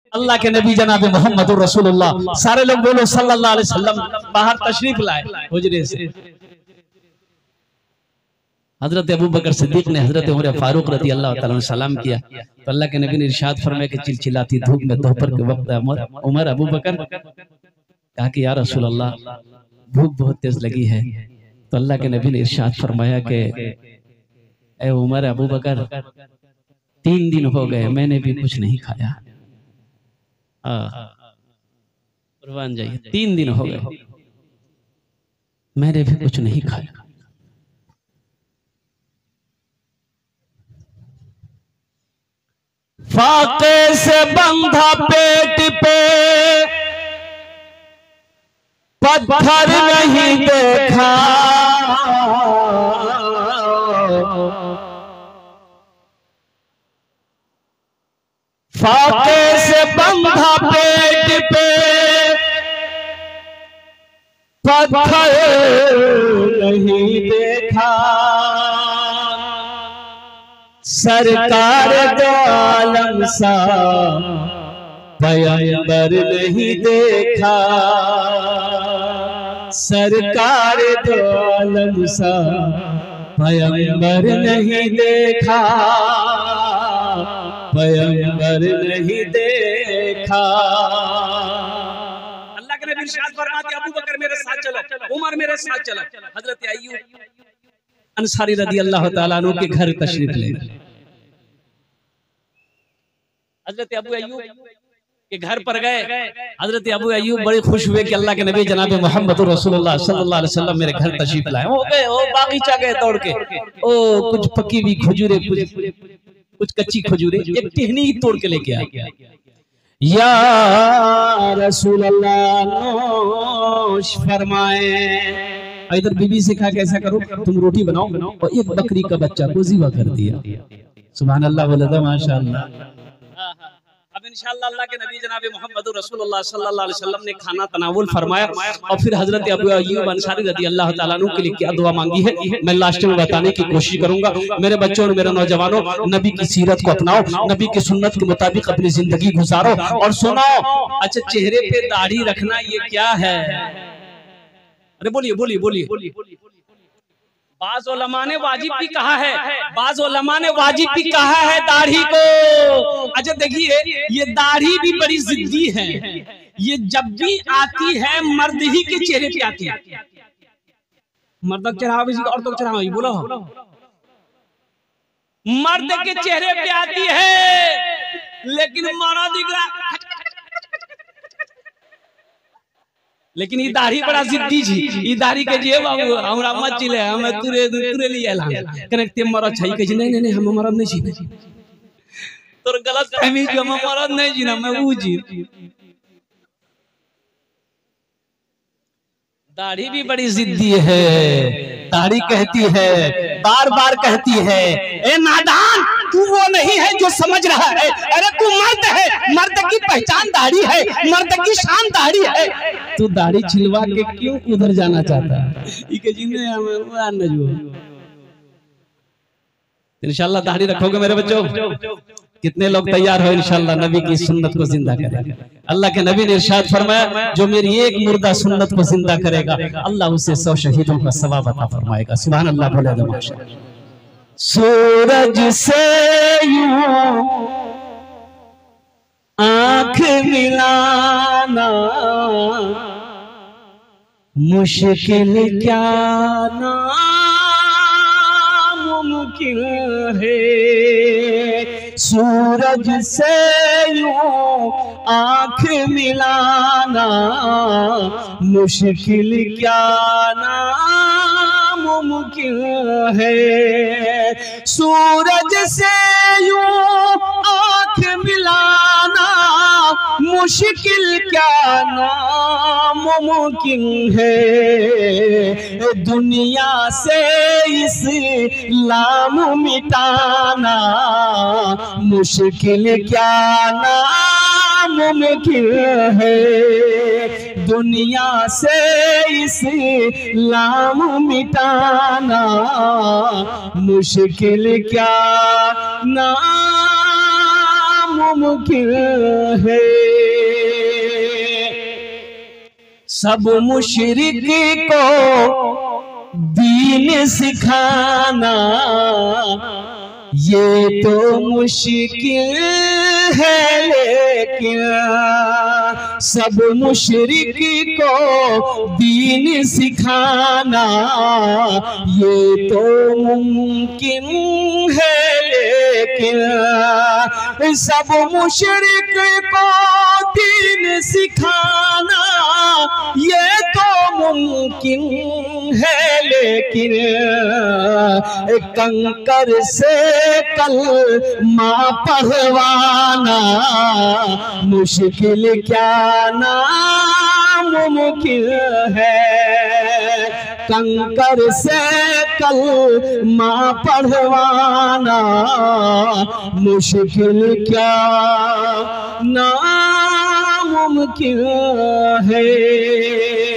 अल्लाह के नबी जनाब मोहम्मद रसूलुल्लाह, सारे लोग बोलो सल्लल्लाहु अलैहि वसल्लम, बाहर तशरीफ लाए हुजरे से। हजरत अबू बकर सिद्दीक ने हजरत उमर फारूक रज़ी अल्लाह तआला अन्हु सलाम किया तो अल्लाह के नबी ने इरशाद फरमाया कि चिलचिलाती धूप में दोपहर के वक्त उमर अबू बकर कहा कि या रसूल अल्लाह भूख बहुत तेज लगी है। तो अल्लाह के नबी ने इरशाद फरमाया कि ए उमर अबू बकर 3 दिन हो गए मैंने भी कुछ नहीं खाया। कुर्बान जाइए, 3 दिन हो गए मैंने भी कुछ नहीं खाया। फाके से बंधा पेट पे पत्थर नहीं देखा, फाके से बंधा पेट पे पत्थर नहीं देखा, सरकार दो आलम सा पैगंबर नहीं देखा, सरकार दो आलम सा पैगंबर नहीं देखा, पैगंबर नहीं देखा। अल्लाह के नबी इरशाद फरमाते अबू बकर मेरे साथ चलो, उमर मेरे साथ चलो। हजरत अय्यूब अंसारी रज़ी अल्लाह तआला अन्हु के घर तशरीफ ले। हजरत अबू अय्यूब के घर पर गए। हजरत अबू अय्यूब बड़े खुश हुए कि अल्लाह के नबी जनाब मोहम्मद रसूलुल्लाह सल्लल्लाहु अलैहि वसल्लम मेरे घर तशरीफ लाए। हो गए ओ बागीचा गए दौड़ के, ओ कुछ पकी हुई खजूरें कुछ कच्ची खजूरें एक टहनी ही तोड़ के लेके आए। या रसूल अल्लाह नोश फरमाए। इधर बीबी से कहा कैसा करो तुम रोटी बनाओ और एक बकरी का बच्चा को ज़िबा कर दिया। सुभान अल्लाह बोला माशाअल्लाह। अब इंशाअल्लाह अल्लाह के नबी जनाब मोहम्मद रसूलुल्लाह सल्लल्लाहु अलैहि वसल्लम ने खाना तनावुल फरमाया और फिर हजरत अबू अय्यूब अंसारी रज़ी अल्लाह तआला अन्हु के लिए क्या दुआ मांगी है मैं लास्ट में बताने की कोशिश करूंगा। मेरे बच्चों और मेरे नौजवानों, नबी की सीरत को अपनाओ, नबी की सुन्नत के मुताबिक अपनी जिंदगी गुजारो और सुनाओ। अच्छा, चेहरे पे दाढ़ी रखना ये क्या है? अरे बोलिए बोलिए बोलिए। बाज़ उलमा ने वाजिब भी कहा है, बाज़ उलमा ने वाजिब भी कहा है दाढ़ी को। अच्छा देखिए, ये दाढ़ी भी बड़ी जिद्दी है। ये जब भी आती है मर्द ही के चेहरे पे आती है। मर्द का चेहरा औरतों का चेहरा बोलो, मर्द के चेहरे पे आती है लेकिन मर्द दिख रहा, लेकिन ये दाढ़ी बड़ा जिद्दी जी। ये दाढ़ी के जे बाबू हमरा मत चिले, हम तुरे लिए एला कनेक्ट मरद छै कह नहीं नहीं हम मरद नहीं छी, तोर गलत फहमी जो हम मरद नहीं जी ना मैं ऊ जी। दाढ़ी भी बड़ी जिद्दी है। दाढ़ी कहती है, बार बार कहती है, ए नादान तू वो नहीं है जो समझ रहा है। अरे तू मर्द है, मर्द की पहचान दाढ़ी है, मर्द की शान दाढ़ी है। तू दाढ़ी छिलवा के क्यों उधर जाना चाहता है? इंशाल्लाह दाढ़ी रखोगे मेरे बच्चों? कितने लोग तैयार हो इंशाल्लाह नबी की सुन्नत को जिंदा करेंगे? अल्लाह के नबी ने इरशाद फरमाया जो मेरी एक मुर्दा सुन्नत को जिंदा करेगा अल्लाह उसे 100 शहीदों का सवाब अता फरमाएगा। सुभान अल्लाह बोले तो माशाअल्लाह। सूरज से यूं आँख मिलाना मुश्किल क्या नामुमकिन है। सूरज से यूं आँख मिलाना मुश्किल क्या नामुमकिन है। सूरज से यूं आँख मिलाना मुश्किल क्या नामुमकिन है। दुनिया से इस्लाम मिटाना मुश्किल क्या नामुमकिन है। दुनिया से इस्लाम मिटाना मुश्किल क्या नामुमकिन है। सब मुशरिक को दीन सिखाना ये तो मुश्किल है, लेकिन सब मुशरिक को दीन सिखाना ये तो मुमकिन है, लेकिन सब मुशरिक को दीन सिखाना ये तो मुमकिन है, लेकिन कंकर से कलमा पढ़वाना मुश्किल क्या नामुमकिन है। कंकर से कलमा पढ़वाना मुश्किल क्या नामुमकिन है।